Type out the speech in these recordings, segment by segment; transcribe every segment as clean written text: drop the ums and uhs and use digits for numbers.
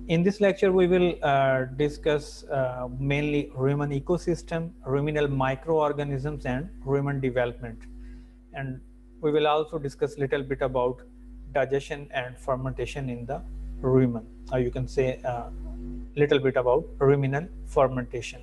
In this lecture, we will discuss mainly rumen ecosystem, ruminal microorganisms, and rumen development. And we will also discuss a little bit about digestion and fermentation in the rumen. Or you can say a little bit about ruminal fermentation.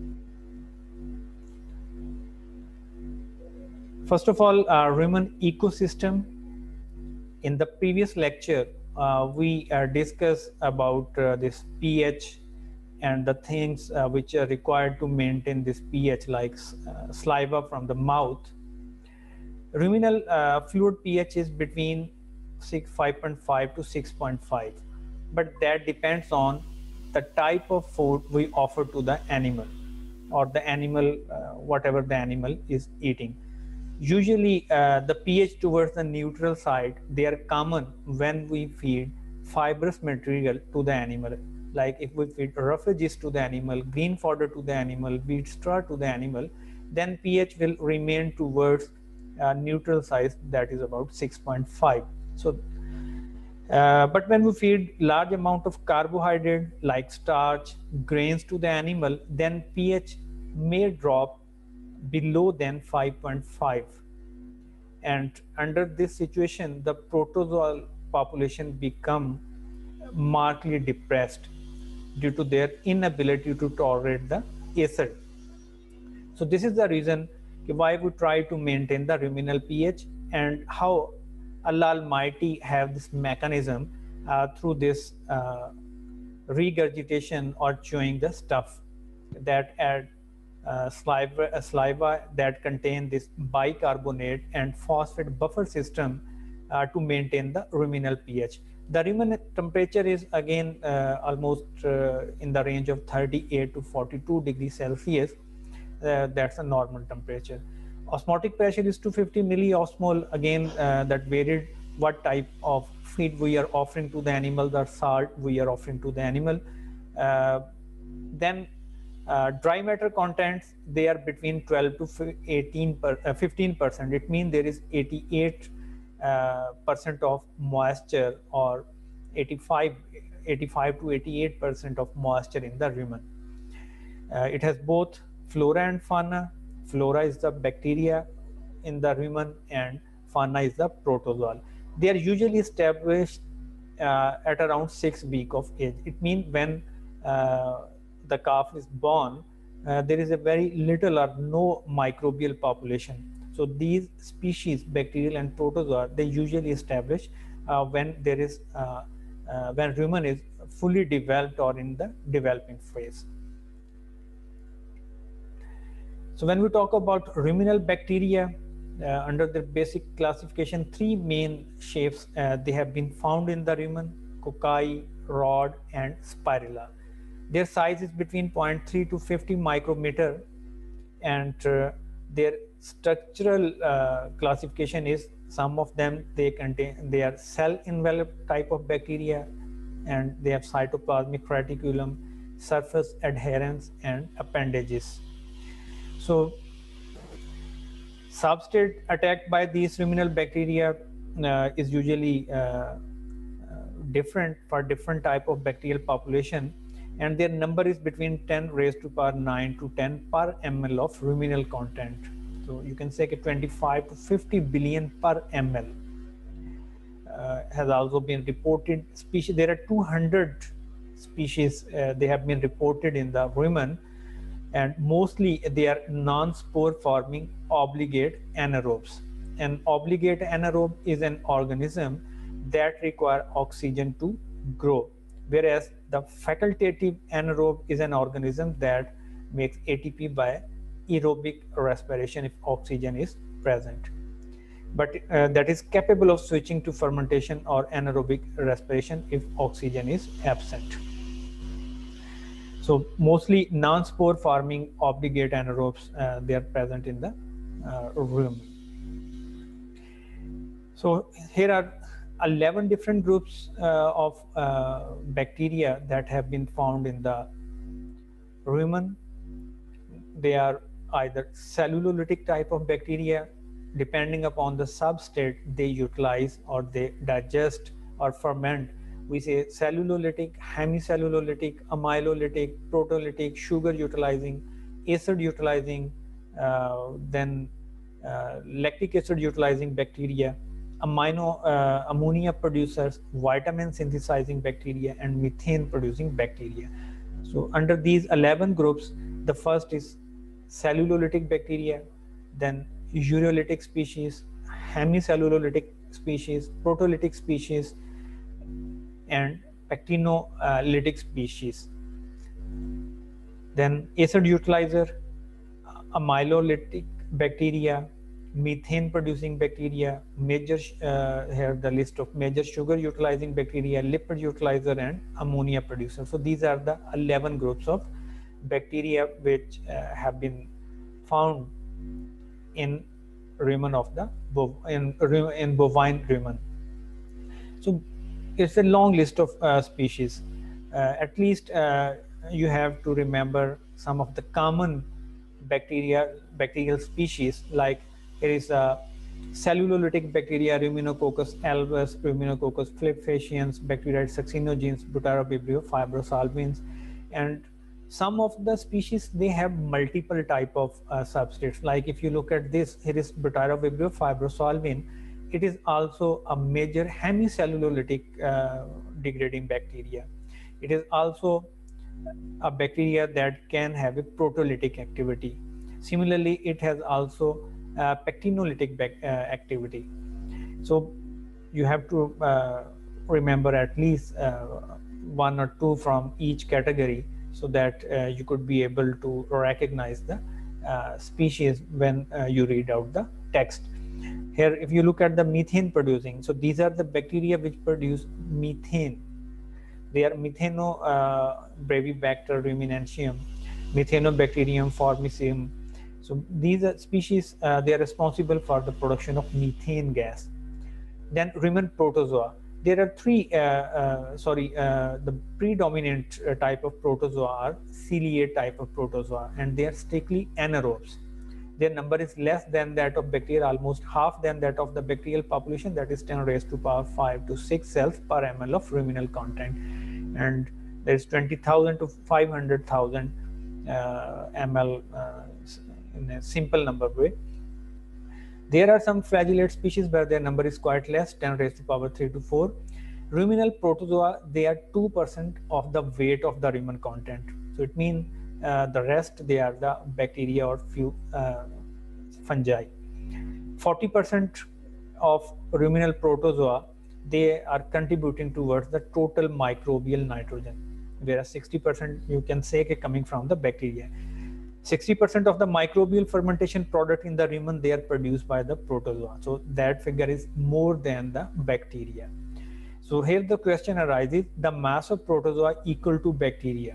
First of all, rumen ecosystem. In the previous lecture, we discussed about this pH and the things which are required to maintain this pH, like saliva from the mouth. Ruminal fluid pH is between 5.5 to 6.5, but that depends on the type of food we offer to the animal, or the animal, whatever the animal is eating. Usually the pH towards the neutral side, they are common when we feed fibrous material to the animal. Like if we feed roughages to the animal, green fodder to the animal, wheat straw to the animal, then pH will remain towards neutral size, that is about 6.5. So but when we feed large amount of carbohydrate like starch, grains to the animal, then pH may drop below than 5.5. And under this situation, the protozoal population become markedly depressed due to their inability to tolerate the acid. So this is the reason why we try to maintain the ruminal pH, and how Allah Almighty have this mechanism through this regurgitation or chewing the stuff, that add saliva that contain this bicarbonate and phosphate buffer system to maintain the ruminal pH. The rumen temperature is again almost in the range of 38 to 42 degrees Celsius. That's a normal temperature. Osmotic pressure is 250 milliosmol. Again, that varied what type of feed we are offering to the animal, the salt we are offering to the animal. Then dry matter contents, they are between 12 to 15%. It means there is 88% of moisture, or 85 to 88% of moisture in the rumen. It has both flora and fauna. Flora is the bacteria in the rumen, and fauna is the protozoa. They are usually established at around 6 weeks of age. It means when the calf is born, there is a very little or no microbial population. So these species, bacterial and protozoa, they usually establish when there is when rumen is fully developed or in the developing phase. So when we talk about ruminal bacteria, under the basic classification, three main shapes they have been found in the rumen: cocci, rod, and spirilla. Their size is between 0.3 to 50 micrometer, and their structural classification is, some of them they are cell enveloped type of bacteria, and they have cytoplasmic reticulum, surface adherence, and appendages. So substrate attacked by these ruminal bacteria is usually different for different type of bacterial population, and their number is between 10 raised to power 9 to 10 per ml of ruminal content. So you can say 25 to 50 billion per ml has also been reported. Species, there are 200 species they have been reported in the rumen, and mostly they are non-spore forming obligate anaerobes. An obligate anaerobe is an organism that require oxygen to grow, whereas the facultative anaerobe is an organism that makes ATP by aerobic respiration if oxygen is present, but that is capable of switching to fermentation or anaerobic respiration if oxygen is absent. So mostly non-spore forming obligate anaerobes, they are present in the rumen. So here are 11 different groups of bacteria that have been found in the rumen. They are either cellulolytic type of bacteria. Depending upon the substrate they utilize or they digest or ferment, we say cellulolytic, hemicellulolytic, amylolytic, proteolytic, sugar utilizing, acid utilizing, then lactic acid utilizing bacteria, ammonia producers, vitamin synthesizing bacteria, and methane producing bacteria. So under these 11 groups, the first is cellulolytic bacteria, then ureolytic species, hemicellulolytic species, proteolytic species, and pectinolytic species. Then acid utilizer, amylolytic bacteria, methane producing bacteria, major here the list of major sugar utilizing bacteria, lipid utilizer, and ammonia producer. So these are the 11 groups of bacteria which have been found in rumen of the in bovine rumen. So it's a long list of species. At least you have to remember some of the common bacterial species, like here is a cellulolytic bacteria, Ruminococcus albus, Ruminococcus flipaciens, Bacteroides succinogens, Butyrivibrio, fibrosolvins, and some of the species they have multiple type of substrates. Like if you look at this, here is Butyrivibrio fibrosolvin. It is also a major hemicellulolytic degrading bacteria. It is also a bacteria that can have a proteolytic activity. Similarly, it has also pectinolytic activity. So you have to remember at least one or two from each category, so that you could be able to recognize the species when you read out the text. Here, if you look at the methane producing, so these are the bacteria which produce methane. They are Brevibacter ruminantium, Methanobacterium formicium. So these are species, they are responsible for the production of methane gas. Then rumen protozoa. There are three, the predominant type of protozoa are ciliate type of protozoa, and they are strictly anaerobes. Their number is less than that of bacteria, almost half than that of the bacterial population, that is 10 raised to power 5 to 6 cells per ml of ruminal content. And there is 20,000 to 500,000 ml in a simple number way. There are some flagellate species where their number is quite less, 10 raised to power 3 to 4. Ruminal protozoa, they are 2% of the weight of the rumen content. So it means the rest, they are the bacteria or few fungi. 40% of ruminal protozoa, they are contributing towards the total microbial nitrogen, whereas 60% you can say coming from the bacteria. 60% of the microbial fermentation product in the rumen, they are produced by the protozoa. So that figure is more than the bacteria. So here the question arises, the mass of protozoa equal to bacteria,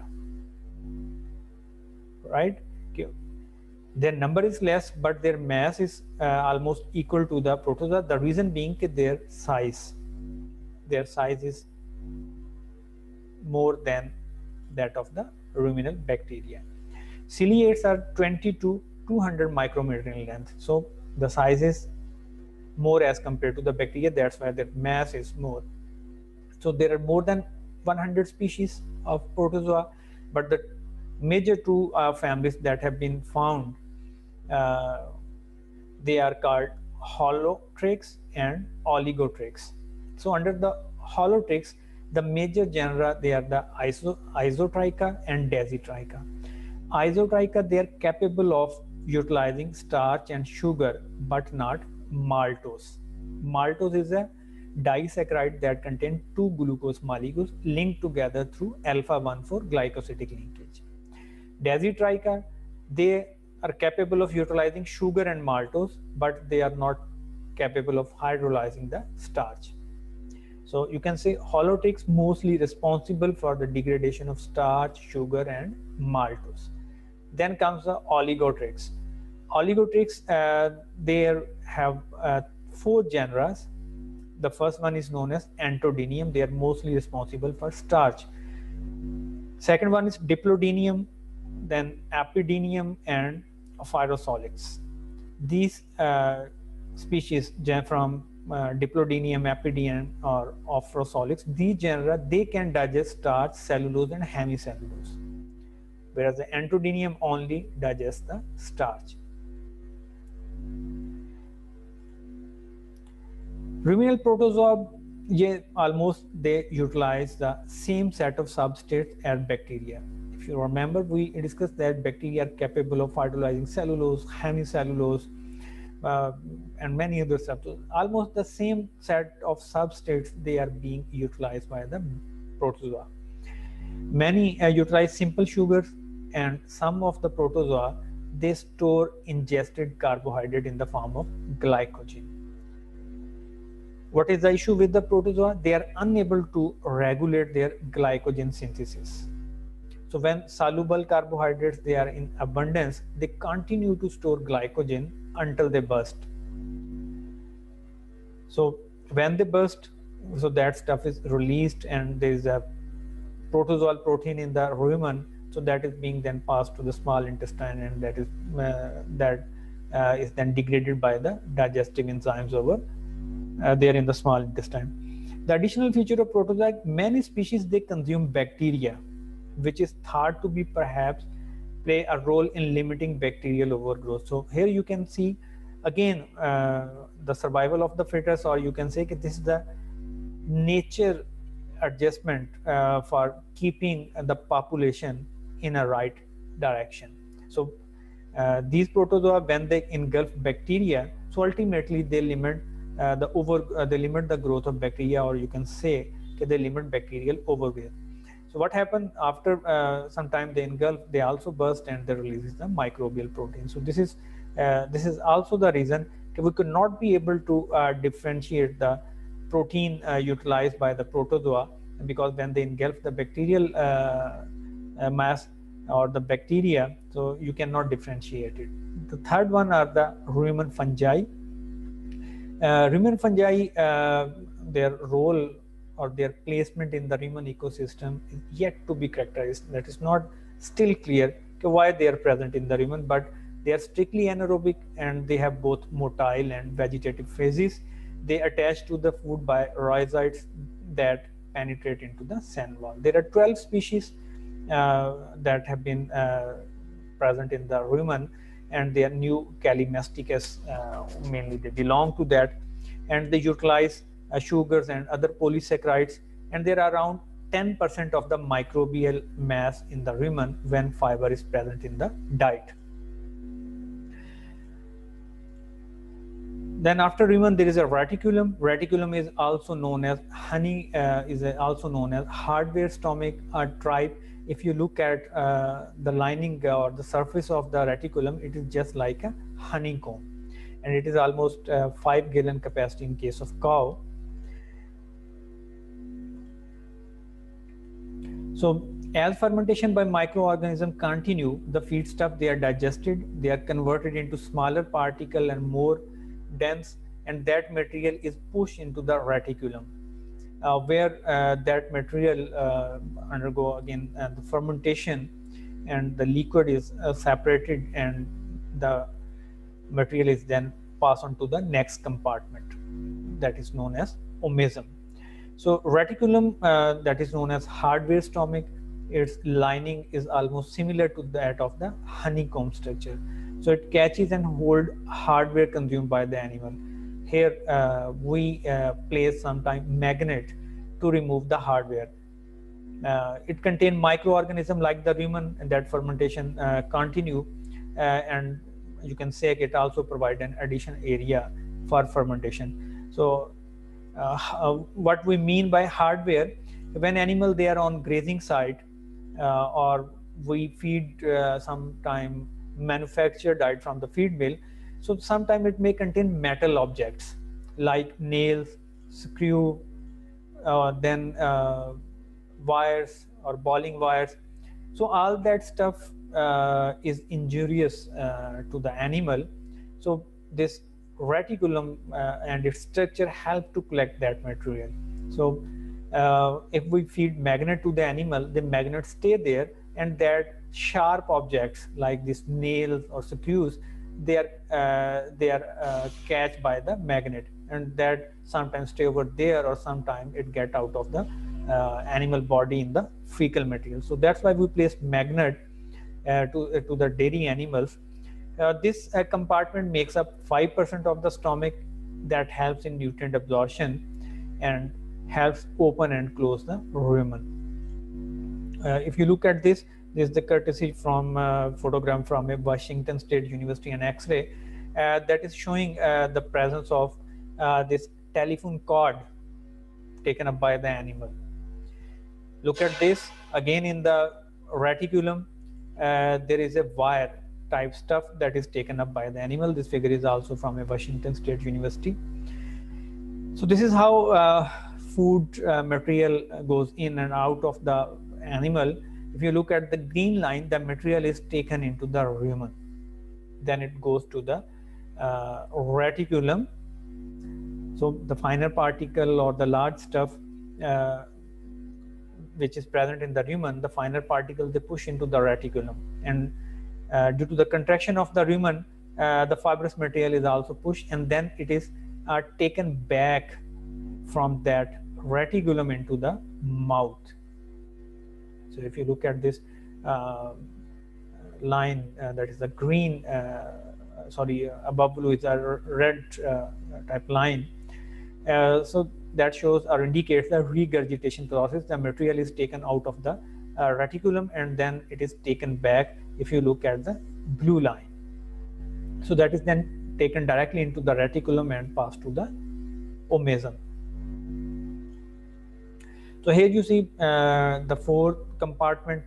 right? Okay. Their number is less, but their mass is almost equal to the protozoa. The reason being their size is more than that of the ruminal bacteria. Ciliates are 20 to 200 micrometer in length. So the size is more as compared to the bacteria. That's why their mass is more. So there are more than 100 species of protozoa, but the major two families that have been found, they are called Holotrix and Oligotrix. So under the Holotrix, the major genera, they are the Isotricha and Dasytricha. Isotricha, they are capable of utilizing starch and sugar, but not maltose. Maltose is a disaccharide that contains two glucose molecules linked together through alpha-1,4 glycosidic linkage. Dasytricha, they are capable of utilizing sugar and maltose, but they are not capable of hydrolyzing the starch. So you can say Holotrix mostly responsible for the degradation of starch, sugar, and maltose. Then comes the Oligotrix. Oligotrix, they have 4 genera. The first one is known as Antodinium. They are mostly responsible for starch. Second one is Diplodinium, then Apidinium, and Phyrosolix. These species from Diplodinium, Apidium, or Ophrosolics, these genera, they can digest starch, cellulose, and hemicellulose, whereas the Entodinium only digests the starch. Ruminal protozoa, they utilize the same set of substrates as bacteria. If you remember, we discussed that bacteria are capable of phytolysing cellulose, hemicellulose, and many other substances. Almost the same set of substrates, they are being utilized by the protozoa. Many utilize simple sugars, and some of the protozoa, they store ingested carbohydrate in the form of glycogen. What is the issue with the protozoa? They are unable to regulate their glycogen synthesis. So when soluble carbohydrates, they are in abundance, they continue to store glycogen until they burst. So when they burst, so that stuff is released, and there is a protozoal protein in the rumen, so that is being then passed to the small intestine, and that is then degraded by the digestive enzymes over there in the small intestine. The additional feature of protozoa, many species, they consume bacteria, which is thought to be perhaps play a role in limiting bacterial overgrowth. So here you can see again the survival of the fittest, or you can say that this is the nature adjustment for keeping the population in a right direction. So these protozoa, when they engulf bacteria, so ultimately they limit they limit the growth of bacteria, or you can say that they limit bacterial overgrowth. So what happened after some time they engulf, they also burst and they releases the microbial protein. So this is also the reason that we could not be able to differentiate the protein utilized by the protozoa, because when they engulf the bacterial mass or the bacteria, so you cannot differentiate it. The third one are the rumen fungi. Rumen fungi, their role or their placement in the rumen ecosystem is yet to be characterized. That is not still clear why they are present in the rumen, but they are strictly anaerobic, and they have both motile and vegetative phases. They attach to the food by rhizoids that penetrate into the cell wall. There are 12 species that have been present in the rumen, and they are new Callimesticus, mainly they belong to that, and they utilize sugars and other polysaccharides, and there are around 10% of the microbial mass in the rumen when fiber is present in the diet. Then after rumen, there is a reticulum. Reticulum is also known as honey, also known as hardware stomach tribe. If you look at the lining or the surface of the reticulum, it is just like a honeycomb, and it is almost 5 gallon capacity in case of cow. So as fermentation by microorganisms continue, the feedstuff, they are digested, they are converted into smaller particle and more dense, and that material is pushed into the reticulum, where that material undergo again the fermentation, and the liquid is separated, and the material is then passed on to the next compartment, that is known as omesum. So reticulum, that is known as hardware stomach, its lining is almost similar to that of the honeycomb structure. So it catches and holds hardware consumed by the animal. Here we place sometimes magnet to remove the hardware. It contains microorganisms like the rumen, and that fermentation continue, and you can say it also provide an additional area for fermentation. So what we mean by hardware, when animal they are on grazing site, or we feed sometime manufactured diet from the feed mill, so sometimes it may contain metal objects like nails, screw, then wires or bowling wires. So all that stuff is injurious to the animal. So this reticulum and its structure help to collect that material. So if we feed magnet to the animal, the magnet stay there, and that sharp objects like these nails or screws, they are catched by the magnet, and that sometimes stay over there, or sometimes it get out of the animal body in the fecal material. So that's why we placed magnet to the dairy animals. This compartment makes up 5% of the stomach, that helps in nutrient absorption and helps open and close the rumen. If you look at this is the courtesy from photogram from a Washington State University and X-ray that is showing the presence of this telephone cord taken up by the animal. Look at this again in the reticulum. There is a wire type stuff that is taken up by the animal. This figure is also from a Washington State University. So this is how food material goes in and out of the animal. If you look at the green line, the material is taken into the rumen, then it goes to the reticulum. So the finer particle or the large stuff which is present in the rumen, the finer particles they push into the reticulum, and due to the contraction of the rumen, the fibrous material is also pushed, and then it is taken back from that reticulum into the mouth. So if you look at this line, that is the green, above blue is a red type line. So that shows or indicates the regurgitation process. The material is taken out of the reticulum and then it is taken back, if you look at the blue line. So that is then taken directly into the reticulum and passed to the omasum. So here you see the 4 compartment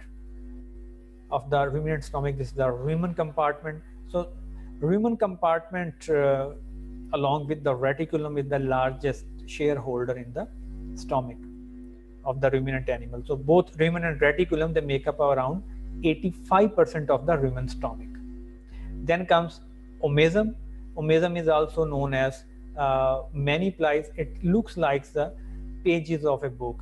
of the ruminant stomach. This is the rumen compartment. So rumen compartment along with the reticulum is the largest shareholder in the stomach of the ruminant animal. So both rumen and reticulum, they make up around 85% of the rumen stomach. Then comes omasum. Omasum is also known as many plies. It looks like the pages of a book.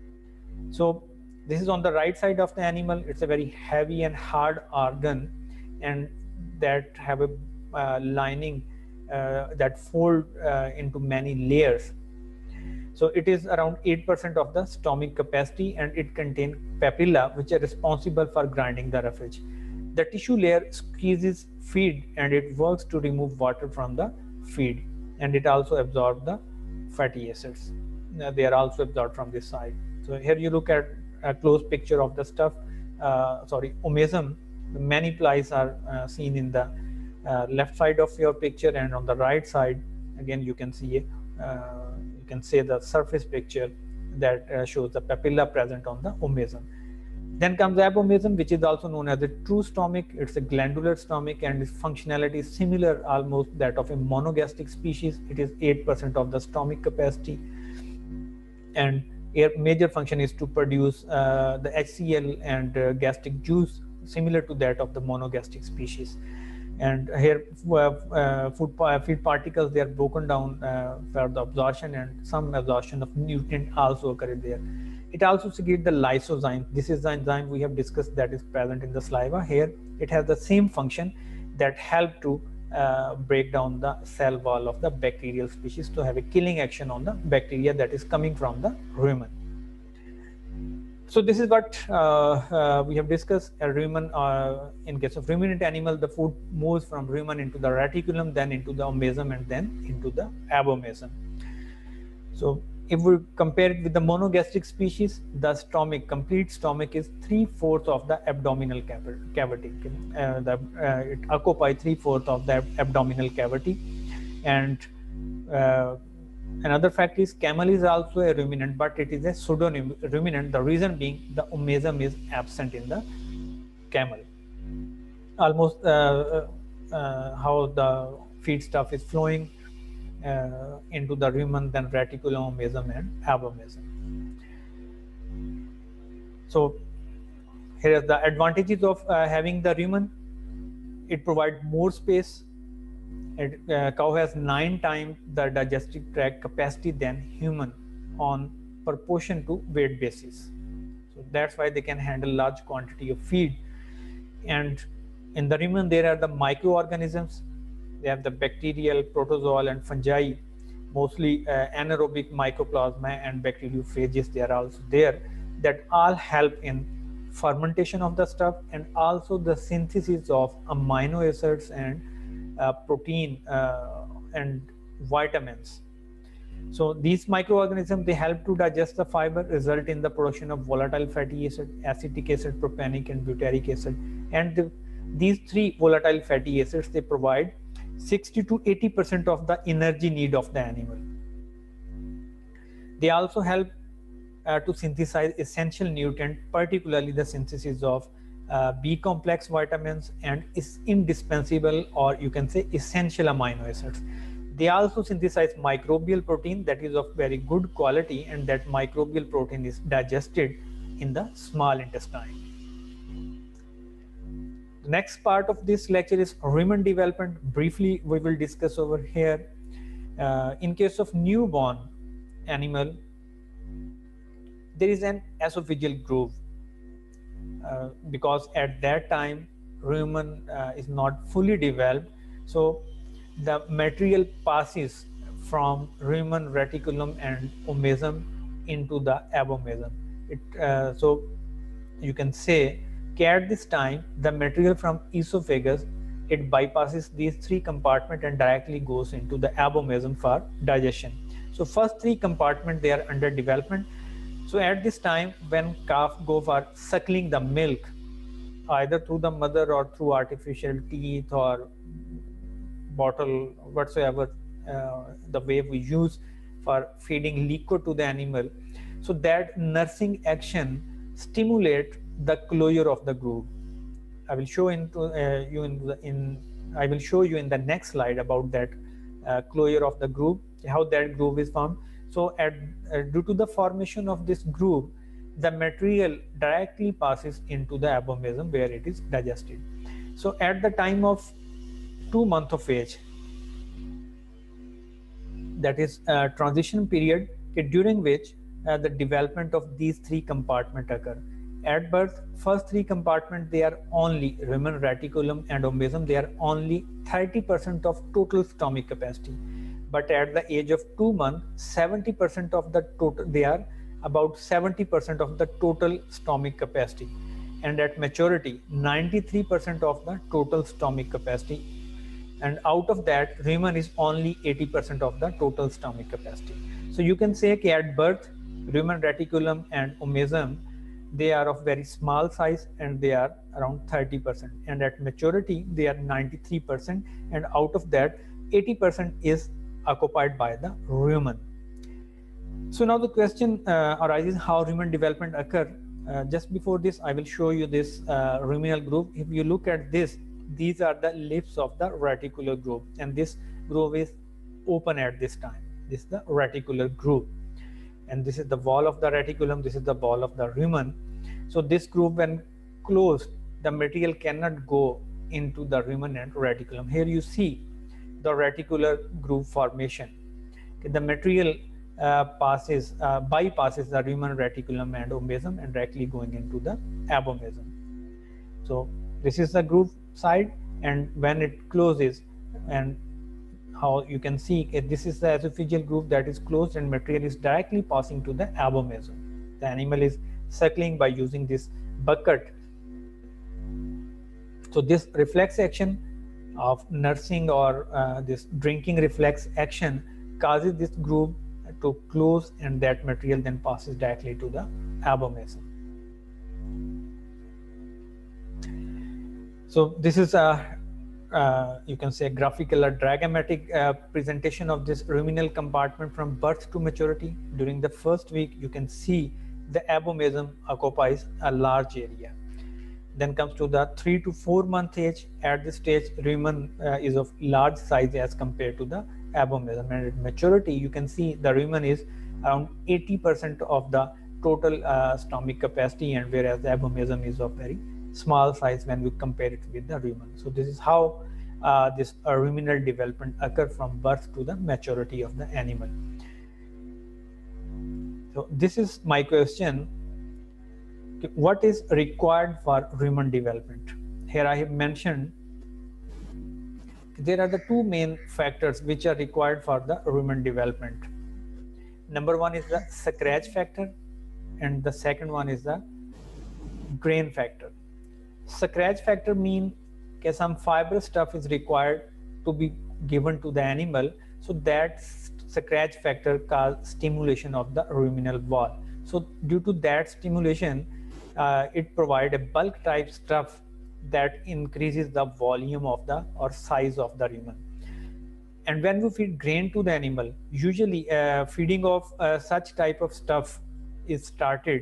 So this is on the right side of the animal. It's a very heavy and hard organ, and that have a lining that fold into many layers. So it is around 8% of the stomach capacity, and it contains papilla, which are responsible for grinding the roughage. The tissue layer squeezes feed and it works to remove water from the feed, and it also absorbs the fatty acids. They are also absorbed from this side. So here you look at a close picture of the stuff, omasum. Many plies are seen in the left side of your picture, and on the right side again you can see the surface picture that shows the papilla present on the omasum. Then comes abomasum, which is also known as a true stomach. It's a glandular stomach, and its functionality is similar almost that of a monogastric species. It is 8% of the stomach capacity, and their major function is to produce the HCl and gastric juice, similar to that of the monogastric species. And here feed particles, they are broken down for the absorption, and some absorption of nutrient also occurred there. It also secretes the lysozyme. This is the enzyme we have discussed that is present in the saliva. Here it has the same function that help to break down the cell wall of the bacterial species, to have a killing action on the bacteria that is coming from the rumen. So this is what we have discussed. A rumen, in case of ruminant animal, the food moves from rumen into the reticulum, then into the omasum, and then into the abomasum. So if we compare it with the monogastric species, the complete stomach is 3/4 of the abdominal cavity. It occupies 3/4 of the abdominal cavity. And another fact is camel is also a ruminant, but it is a pseudo-ruminant. The reason being the omasum is absent in the camel. Almost how the feed stuff is flowing into the rumen, then reticulum, omasum, and abomasum. So here are the advantages of having the rumen. It provides more space. Cow has 9 times the digestive tract capacity than human on proportion to weight basis. So that's why they can handle large quantity of feed. And in the rumen, there are the microorganisms. They have the bacterial, protozoal, and fungi, mostly anaerobic mycoplasma and bacteriophages, they are also there, that all help in fermentation of the stuff and also the synthesis of amino acids and protein and vitamins. So these microorganisms, they help to digest the fiber, result in the production of volatile fatty acid, acetic acid, propanonic and butyric acid. And these three volatile fatty acids, they provide 60 to 80% of the energy need of the animal. They also help to synthesize essential nutrient, particularly the synthesis of B complex vitamins and is indispensable, or you can say essential amino acids. They also synthesize microbial protein that is of very good quality, and that microbial protein is digested in the small intestine. The next part of this lecture is rumen development. Briefly, we will discuss over here. In case of newborn animal, there is an esophageal groove because at that time rumen is not fully developed, so the material passes from rumen reticulum and omasum into the abomasum. So you can say at this time the material from esophagus, it bypasses these three compartments and directly goes into the abomasum for digestion. So first three compartments, they are under development. So at this time, when calf go for suckling the milk, either through the mother or through artificial teeth or bottle, whatsoever the way we use for feeding liquid to the animal, so that nursing action stimulate the closure of the groove. I will show I will show you in the next slide about that closure of the groove, how that groove is formed. So due to the formation of this groove, the material directly passes into the abomasum where it is digested. So at the time of 2 months of age, that is a transition period during which the development of these three compartments occur. At birth, first three compartments, they are only rumen, reticulum and omasum, they are only 30% of total stomach capacity. But at the age of 2 months, 70% of the total, they are about 70% of the total stomach capacity. And at maturity, 93% of the total stomach capacity. And out of that, rumen is only 80% of the total stomach capacity. So you can say at birth, rumen, reticulum and omasum, they are of very small size and they are around 30%. And at maturity, they are 93%. And out of that, 80% is occupied by the rumen. So now the question arises, how rumen development occur. Just before this, I will show you this ruminal groove. If you look at this, these are the lips of the reticular groove, and this groove is open at this time. This is the reticular groove, and this is the wall of the reticulum, this is the wall of the rumen. So this groove, when closed, the material cannot go into the rumen and reticulum. Here you see the reticular groove formation. The material bypasses the rumen, reticulum and omasum and directly going into the abomasum. So this is the groove side, and when it closes, and how you can see this is the esophageal groove that is closed and material is directly passing to the abomasum. The animal is suckling by using this bucket. So this reflex action of nursing or this drinking reflex action causes this groove to close, and that material then passes directly to the abomasum. So this is a you can say graphical or diagrammatic presentation of this ruminal compartment from birth to maturity. During the first week, you can see the abomasum occupies a large area. Then comes to the 3 to 4 month age. At this stage, rumen is of large size as compared to the abomasum, and at maturity, you can see the rumen is around 80% of the total stomach capacity, and whereas the abomasum is of very small size when we compare it with the rumen. So this is how this ruminal development occurs from birth to the maturity of the animal. So this is my question. What is required for rumen development? Here I have mentioned there are the two main factors which are required for the rumen development. Number one is the scratch factor, and the second one is the grain factor. Scratch factor mean that some fibrous stuff is required to be given to the animal, so that scratch factor causes stimulation of the ruminal wall. So due to that stimulation, it provides a bulk type stuff that increases the volume of the or size of the rumen. And when we feed grain to the animal, usually feeding of such type of stuff is started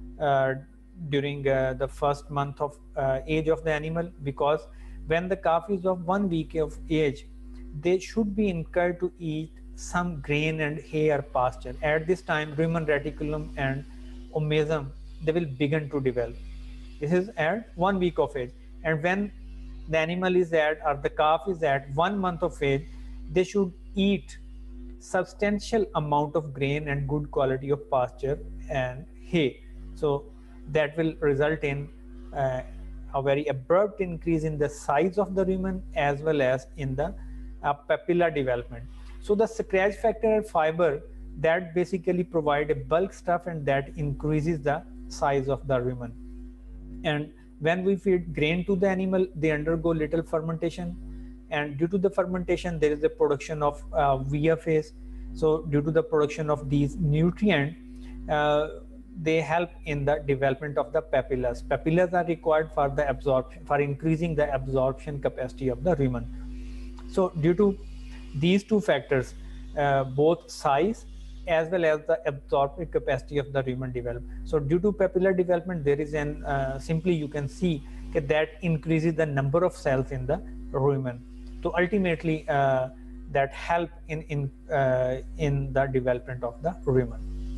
during the first month of age of the animal, because when the calf is of 1 week of age, they should be encouraged to eat some grain and hay or pasture. At this time, rumen reticulum and omasum, they will begin to develop. This is at 1 week of age. And when the animal is at, or the calf is at 1 month of age, they should eat substantial amount of grain and good quality of pasture and hay. So that will result in a very abrupt increase in the size of the rumen as well as in the papilla development. So the scratch factor fiber that basically provide a bulk stuff and that increases the size of the rumen. And when we feed grain to the animal, they undergo little fermentation, and due to the fermentation there is a production of VFAs. So due to the production of these nutrients, they help in the development of the papillas. Papillas are required for the absorption, for increasing the absorption capacity of the rumen. So due to these two factors, both size as well as the absorptive capacity of the rumen develop. So due to papillar development, there is an simply you can see that increases the number of cells in the rumen. So ultimately, that help in the development of the rumen.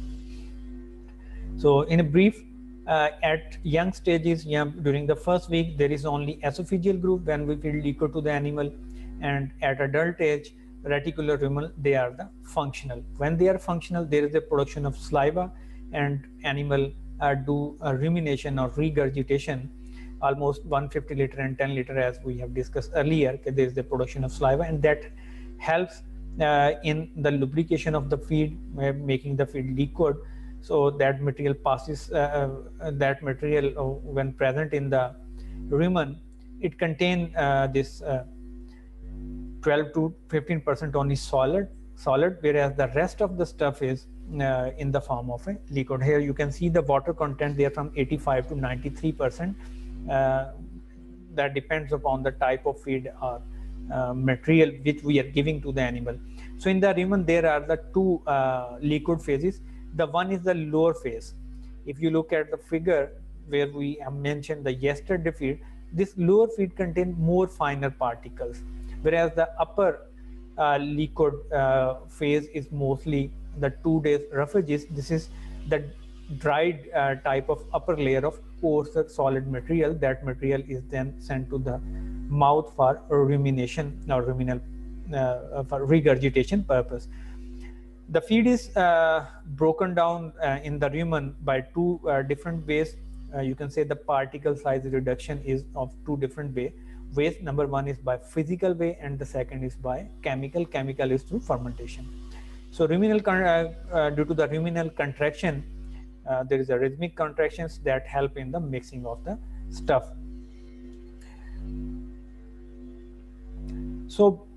So in a brief, at young stages, during the first week, there is only esophageal group when we feed liquid to the animal, and at adult age, reticular rumen, they are the functional. When they are functional, there is a production of saliva, and animal do rumination or regurgitation, almost 150 liter and 10 liter, as we have discussed earlier. There is the production of saliva, and that helps in the lubrication of the feed, making the feed liquid. So that material passes, that material when present in the rumen, it contains this 12 to 15% only solid, whereas the rest of the stuff is in the form of a liquid. Here you can see the water content there from 85 to 93%. That depends upon the type of feed or material which we are giving to the animal. So in the rumen, there are the two liquid phases. The one is the lower phase. If you look at the figure where we have mentioned the yesterday feed, this lower feed contains more finer particles, whereas the upper liquid phase is mostly the 2 days roughages. This is the dried type of upper layer of coarser solid material. That material is then sent to the mouth for rumination or ruminal for regurgitation purpose. The feed is broken down in the rumen by two different ways. You can say the particle size reduction is of two different ways. Number one is by physical way, and the second is by chemical. Chemical is through fermentation. So ruminal due to the ruminal contraction, there is a rhythmic contractions that help in the mixing of the stuff. So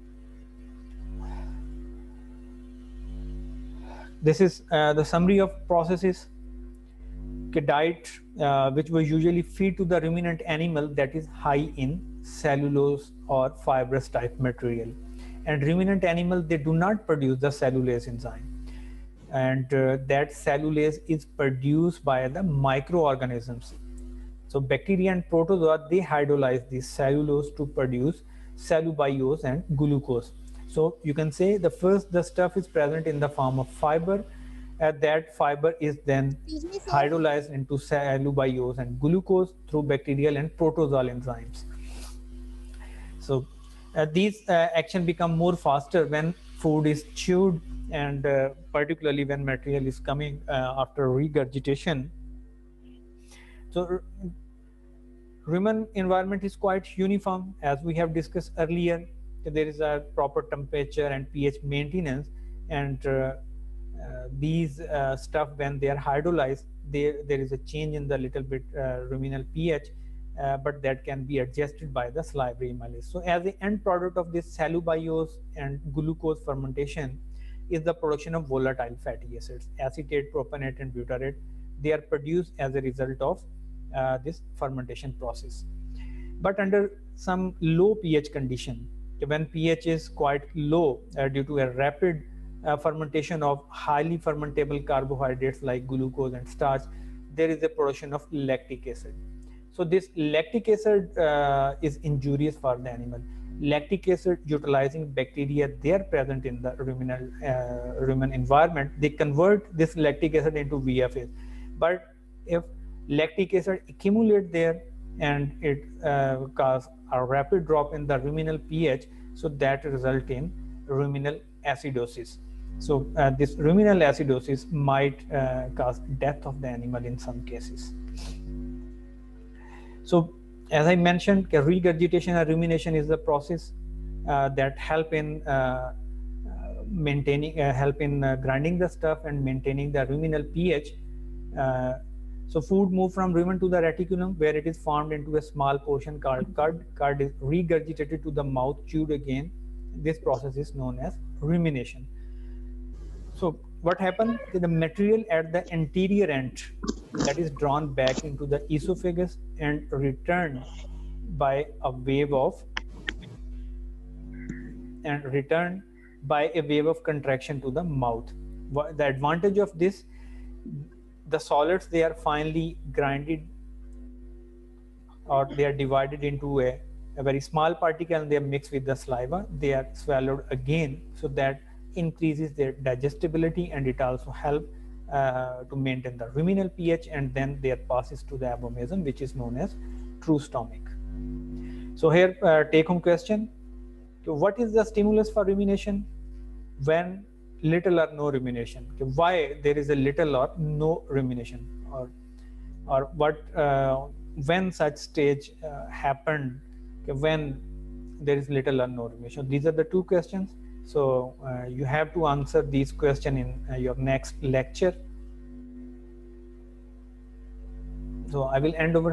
this is the summary of processes. Diet which we usually feed to the ruminant animal, that is high in cellulose or fibrous type material. And ruminant animal, they do not produce the cellulase enzyme, and that cellulase is produced by the microorganisms. So bacteria and protozoa, they hydrolyze this cellulose to produce cellubiose and glucose. So you can say the stuff is present in the form of fiber. That fiber is then hydrolyzed into cellubiose and glucose through bacterial and protozoal enzymes. So these action become more faster when food is chewed, and particularly when material is coming after regurgitation. So rumen environment is quite uniform, as we have discussed earlier. there is a proper temperature and pH maintenance, and these stuff, when they are hydrolyzed, there is a change in the little bit ruminal pH, but that can be adjusted by the salivary amylase. So as the end product of this salubiose and glucose fermentation is the production of volatile fatty acids, acetate, propionate, and butyrate. They are produced as a result of this fermentation process. But under some low pH condition, when pH is quite low due to a rapid fermentation of highly fermentable carbohydrates like glucose and starch, there is a production of lactic acid. So this lactic acid is injurious for the animal. Lactic acid, utilizing bacteria they are present in the rumen environment, they convert this lactic acid into VFAs. But if lactic acid accumulate there and it cause a rapid drop in the ruminal pH, so that result in ruminal acidosis. So this ruminal acidosis might cause death of the animal in some cases. So as I mentioned, regurgitation or rumination is the process that help in maintaining, grinding the stuff and maintaining the ruminal pH. So food move from rumen to the reticulum, where it is formed into a small portion called cud. Cud is regurgitated to the mouth, chewed again. This process is known as rumination. So what happened? The material at the anterior end, that is drawn back into the esophagus and returned by a wave of contraction to the mouth. The advantage of this, the solids, they are finely grinded, or they are divided into a very small particle, and they are mixed with the saliva. They are swallowed again, so that increases their digestibility, and it also helps to maintain the ruminal pH, and then they are passes to the abomasum, which is known as true stomach. So here, take home question: so what is the stimulus for rumination? When little or no rumination. Why there is a little or no rumination, or what when such stage happened, when there is little or no rumination? These are the two questions. So you have to answer these questions in your next lecture. So I will end over